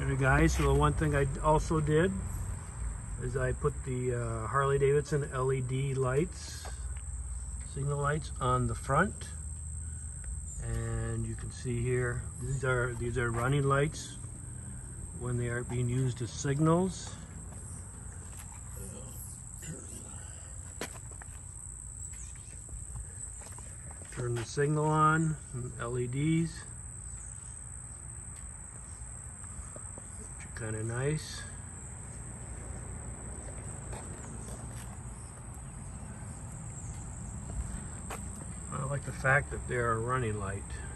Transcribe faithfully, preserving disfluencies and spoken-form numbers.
Alright guys, so the one thing I also did is I put the uh, Harley Davidson L E D lights, signal lights on the front, and you can see here these are these are running lights when they are being used as signals. Turn the signal on, L E Ds, which are kind of nice. I like the fact that they're a running light.